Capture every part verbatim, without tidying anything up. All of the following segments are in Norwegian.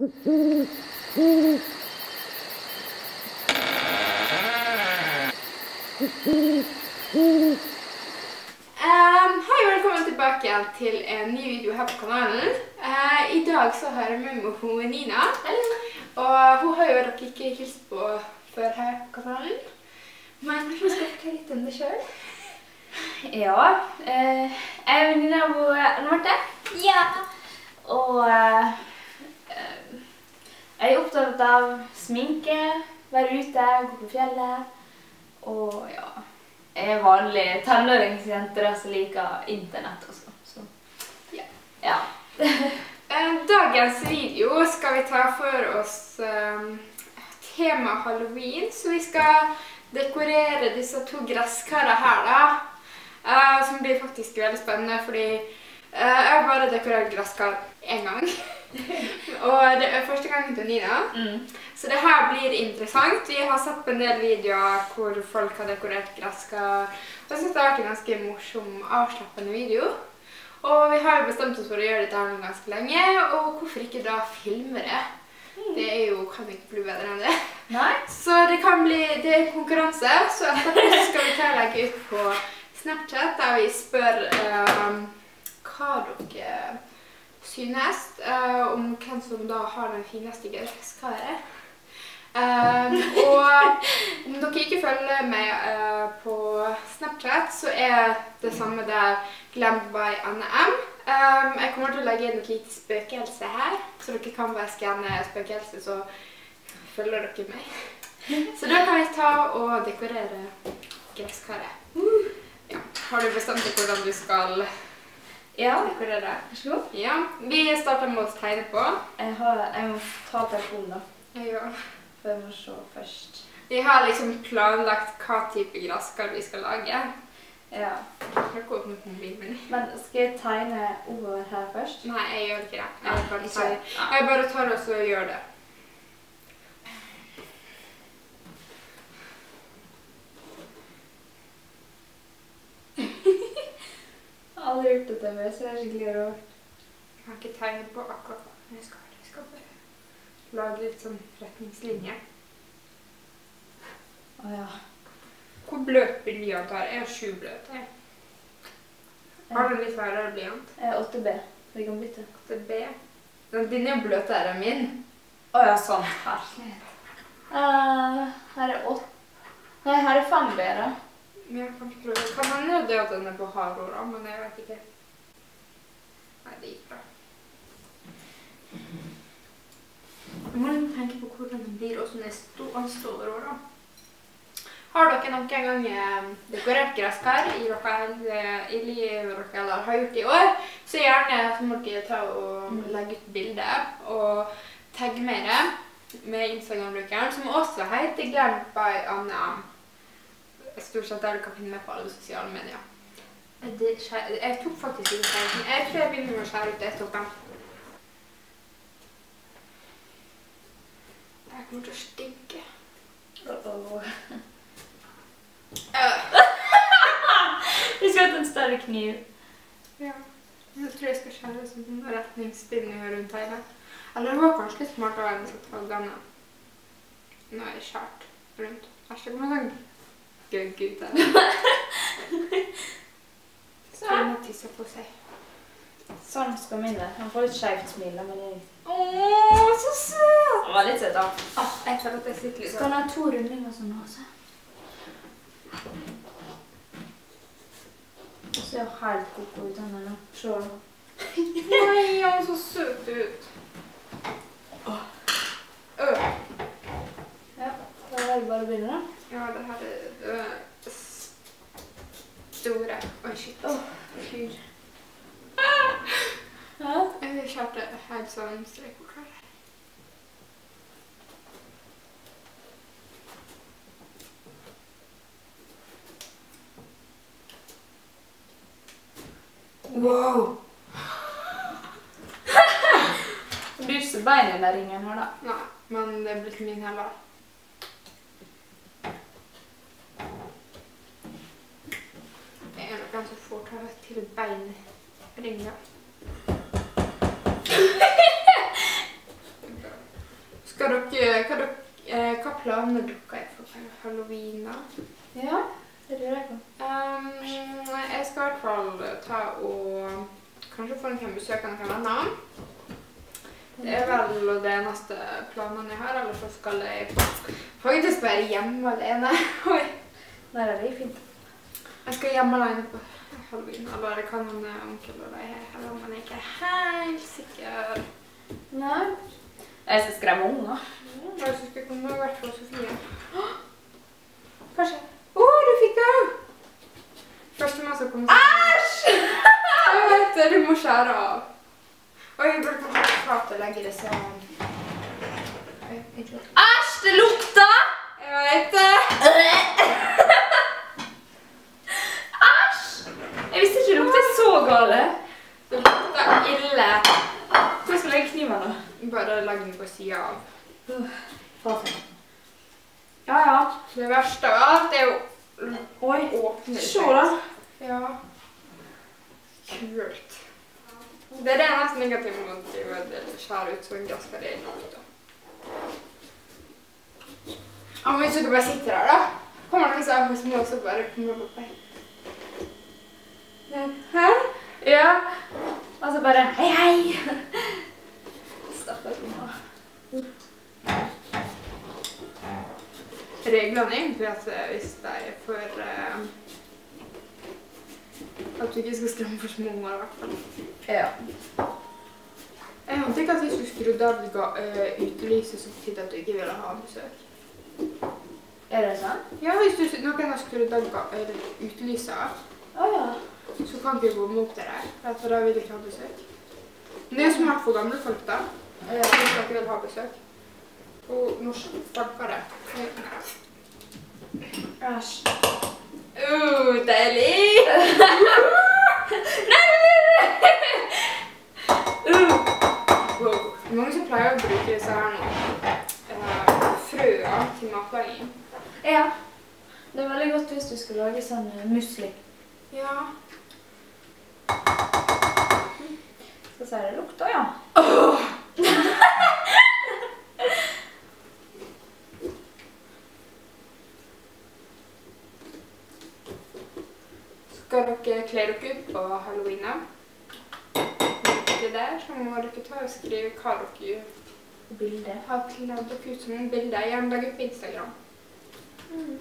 Um, hei, velkommen tilbake igjen til en ny video her på kanalen. Uh, I dag så har jeg med meg hun Nina. Hallo. Og hun har jo dere ikke hilst på før her på kanalen. Men hun skal fortelle litt om det selv. Ja, uh, jeg er venninne av Anne Marte. Ja. Og uh, uh, jeg er opptatt av sminke, være ute, gå på fjellet. Og ja, jeg er vanlig tenåringsjente som liker internett også. Så ja. Ja. Dagens video skal vi ta for oss um, tema Halloween, så vi skal dekorere disse to gresskarene her da, uh, som blir faktisk veldig spennende, fordi uh, jeg har bare dekorert gresskar en gang, og det er første gangen til Nina, mm. Så det her blir interessant. Vi har sett på en del videoer hvor folk har dekorert gresskar, og jeg synes det har vært en ganske morsom, avslappende video. Og vi har jo bestemt oss for å gjøre dette her ganske lenge, og hvorfor ikke da filme det? Det er jo, kan ikke bli bedre enn det. Nei. Så det kan bli, det er konkurranse, så etterpå skal vi ta legge ut på Snapchat, der vi spør um, hva dere synes, uh, om hvem som da har den fineste gresskaret. Um, og om dere ikke følger meg uh, på Snapchat, så er det samme der Glemt by Anne M. Um, jeg kommer til å legge inn et lite spøkelse her, så dere kan bare skanne spøkelse, så følger dere meg. Så da kan vi ta og dekorere gresskaret. Ja. Har du bestemt deg hvordan du skal ja. dekorere? Vær så god. Ja, vi starter med å tegne på. Jeg, har, jeg må ta telefonen da. Ja. Jeg må se først. Vi har liksom planlagt hva type gresskar vi skal lage. Ja. Jeg går opp med mobilen min. Men skal jeg tegne over her først? Nei, jeg gjør ikke det. Jeg bare ikke, tar, ja. jeg bare tar og så gjør det. Jeg har aldri gjort dette med, så det er skikkelig rart. Jeg kan ikke tegne på akkurat hva jeg skal. Jeg skal bare lage litt sånn retningslinjer. Åja. Hvor bløt blyant har jeg? Jeg har sju bløt her. Har du litt værere blyant? Jeg er åtte B. Vi kan bytte. åtte B. Din er jo bløtere enn min. Åja, sånn. Herlighet. Uh, her er åtte. Nei, her er fem B da. Men jeg kan prøve. Kan hende jo det at den er på hardåra, men jeg vet ikke. Nei, det gikk bra. Jeg må tenke på hvordan den blir også når den står over da. Har dere noen gang dekorert gresskar i dere i livet dere eller har gjort i år, så gjerne så må dere ta og legge ut bilder og tagge meg det med Instagram-brukeren, som også heter Glemt by Anne M. Stort sett der du kan finne meg på alle sosiale medier. Det, jeg tok faktisk ikke skjæren. Jeg tror jeg begynner med å skjære ut det toppen. Det her kommer til å stinke. Uh-oh. Uh. Vi skal ha en større kniv. Ja, jeg tror jeg skal skjære sånn retningsbindninger rundt hele. Eller det var kanskje litt smartere enn å ta denne. Nå er jeg skjært rundt. Æsj, det kommer sånn gøgg ut her. Så han må tisse på seg. Sånn skal min være. Han får litt skjevt smil, men det er riktig. Åh, så søt! Han var litt søt da. Åh, jeg føler at jeg sitter litt. Skal han ha to rundinger sånn også? Det ser jo helt koko ut denne nå. Se da. Nei, han så søt ut. Åh. Øh. Ja, da er det bare å begynne da. Ja, det her er øh, store. Oi, shit. Åh, fyr. Ja. Jeg kjørte helt sånn strekord her. Wow! Det blir ikke så bein i den ringen her da. Nei, men det er blitt min heller. Det er noen som får ta til beinringen. Skal dere, hva, dere, eh, hva planer dere er for Halloween da? Ja, det lurer jeg på. Um, jeg skal i hvert fall ta og kanskje få noen besøk av noen venner. Det er vel det eneste planene jeg har, ellers så skal jeg faktisk være hjemme alene. Oi. Der er det fint. Jeg skal hjemme alene på Halloween, eller det kan en onkel og de her, eller om man ikke er helt sikker. Nei. Jeg skal skremme unger. Ja, jeg skal komme i hvert fall Sofie. Kanskje. Åh, du fikk det! Første mann som kommer. Æsj! Jeg vet det, du må skjære av. Oi, jeg burde kanskje klart å legge det sånn. Oi, ikke. Æsj, det lukter! Jeg vet det! Æsj! Jeg visste ikke det lukter så gale. Det lukter ille. Hvor skal jeg legge kniven da? Bare legg den på siden av. Hva for? Ja, ja. Det verste av alt er jo Oi, åpne. se da. Ja. Kult. Det er det eneste negative med å skjære ut sånn gasker det er nok da. Ja, men hvis du bare sitter der da, kommer noen som er for små, så bare kommer du opp her. Hæ? Ja. Og så bare, hei, hei. Stakkars unger. Reglene er egentlig at hvis det er for uh, at du ikke skal skremme for små unger i hvert fall. Ja. Jeg hadde ikke at jeg skulle skru av uh, utelyset så tid at du ikke ville ha besøk. Er det sånn? Ja, hvis du, noen har skrudd av uh, utelyset, Åja. så kan ikke du gå mot det der, for da vil du ikke ha besøk. Men det er jo smart for gamle folk da, Ja. hvis du ikke vil ha besøk. Og nå stanker det. Æsj. Uh, deilig! Nei, nei, nei! Uh. Wow. Mange som pleier å bruke disse her nå, uh, frøer til matlaging. Ja. Det er veldig godt hvis du skal lage sånn musli. Ja. Skal si det lukter, ja. Åh! Skal dere kle dere ut på Halloween? Ikke der, så må dere ta og skrive hva dere gjør. Bilde. Ha kledd dere ut som en bilde. Gjerne legge ut på Instagram. Mm.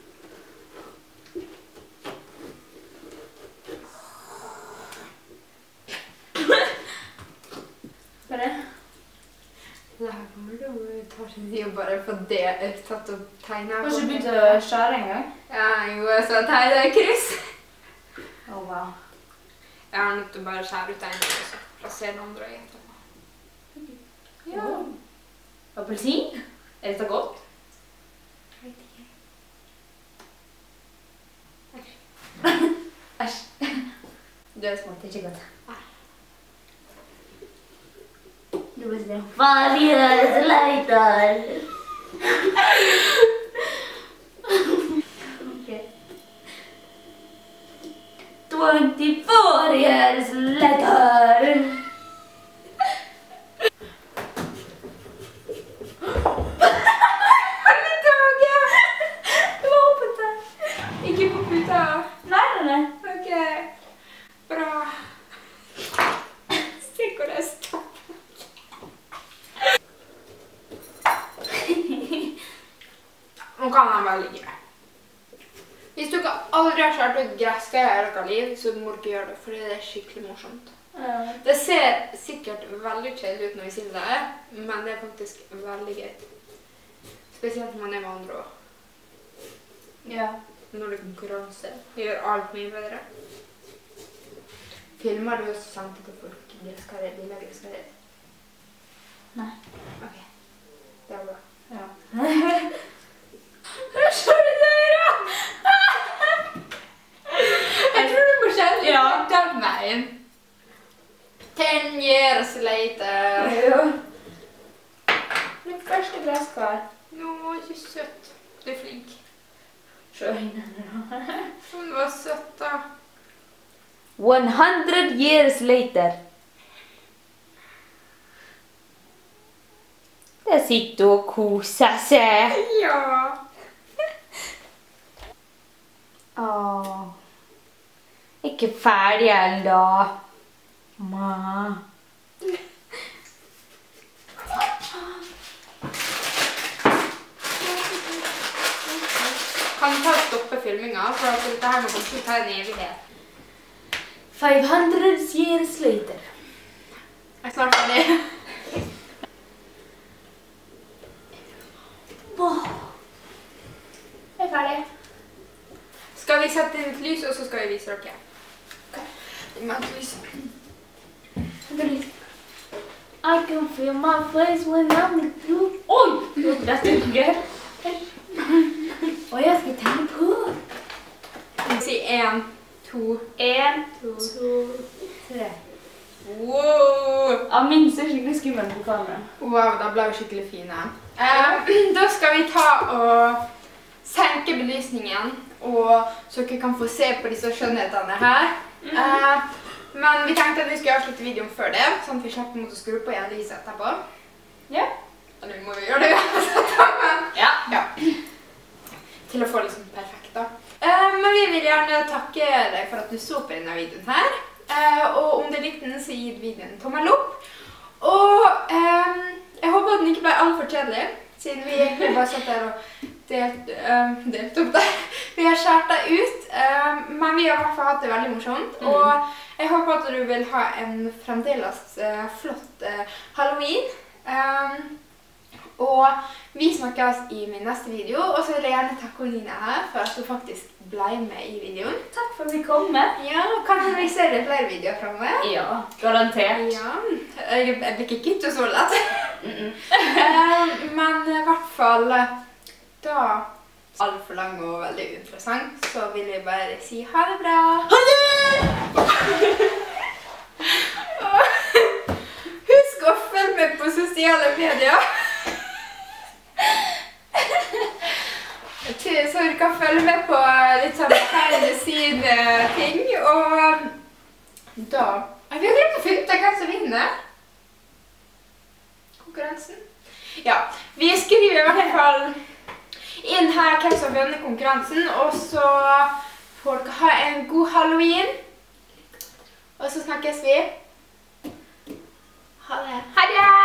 Hva er det? Det her kommer det å ta sin tid å bare få det tatt og tegne. Har ikke begynt å skjære en gang? Ja, jo, så tegner jeg kryss. Å, oh, wow. Jeg har nødt til å bare skjære ut en og så plassere den andre etterpå. Ja. Appelsin? Er dette godt? Jeg vet ikke. Æsj. Du er smått, ikke godt. Du må si Varje lighter. Okay. twenty-four years later. Ikke på puta. Nei, nei, nei. Ok, bra. Se hvor det står. Nå kan han bare ligge. Hvis dere aldri har skjært ut gresskar i hele deres liv, så må dere gjøre det, for det er skikkelig morsomt. Ja. Det ser sikkert veldig kjedelig ut når vi sier det, men det er faktisk veldig gøy. Spesielt når man er med andre også. Ja. Når det er konkurranse. Det gjør alt mye bedre. Filmer du også samtidig til folk gresskarer, lille gresskarer? Nei. Ok. Det er bra. Ja. Hva skjer det der da? Jeg tror du må kjenne Ja. den veien. Ten years later. Ja. Mitt første gresskar. Nå, ikke søtt. Du er flink. Se øynene. Hun var søtt da. One hundred years later. Der sitter og koser seg. Ja. Åh. Ikke ferdig ennå. Ma. Kan du ta og stoppe filmingen, for at dette her må komme til å ta en evighet. five hundred years later. Jeg er snart ferdig. Åh. Jeg er ferdig. Skal vi sette inn et lys, og så skal vi vise dere. Ok. Vi må ha et lys. I can feel my face when I'm with you. Oi! Dette er ikke. Og jeg skal tenne på. Vi må si en, to, En, to, to, tre. wow! Ja, min ser skikkelig skummel på kamera. Wow, da ble vi skikkelig fine. Eh, da skal vi ta og senke belysningen, og så dere kan få se på disse skjønnhetene her. Eh, men vi tenkte at vi skulle avslutte videoen før det, sånn at vi slipper mot å skru på igjen lyset etterpå. Ja. Eller vi må jo gjøre det uansett, men Ja. ja. Til å få liksom perfekt da. Eh, men vi vil gjerne takke deg for at du så på denne videoen her. Eh, og om du likte den, så gi videoen en tommel opp. Og eh, jeg håper at den ikke ble alt for kjedelig, siden vi egentlig bare satt der og delt, uh, delt opp det. Vi har skjært det ut, uh, men vi har i hvert fall hatt det veldig morsomt. Mm. Og jeg håper at du vil ha en fremdeles uh, flott uh, Halloween. Um, og vi snakkes i min neste video, og så vil jeg gjerne takke Nina her for at du faktisk ble med i videoen. Takk for at vi kom med. Ja, kan vi se det flere videoer fremover? Ja, garantert. Ja, jeg, jeg blir ikke kitt og så lett. Mm -mm. uh, men i hvert fall da alt for lang og veldig interessant, så vil jeg bare si ha det bra. Ha det! Husk å følge med på sosiale medier. Så du kan følge med på litt sånn behind-the-scene-ting, og da... Jeg vet ikke om det er hvem som vinner. Konkurransen. Ja, vi skriver i hvert fall inn her hvem som vinner konkurransen, og så får dere ha en god Halloween. Og så snakkes vi. Ha det. Ha det!